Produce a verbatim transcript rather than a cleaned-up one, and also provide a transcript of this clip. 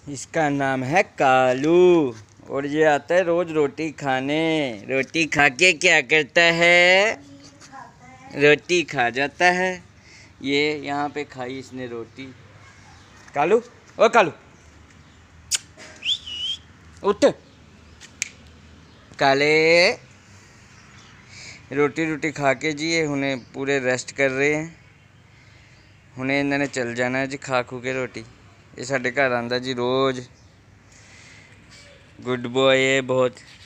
इसका नाम है कालू और ये आता है रोज रोटी खाने। रोटी खा के क्या करता है? रोटी खा जाता है। ये यहाँ पे खाई इसने रोटी। कालू, ओ कालू उठ। काले रोटी रोटी खा के जी ये हुने पूरे रेस्ट कर रहे हैं। हुने इन्होंने चल जाना है जी खा खू के रोटी। ये साढ़े घर आंदा जी रोज़। गुड बॉय है बहुत।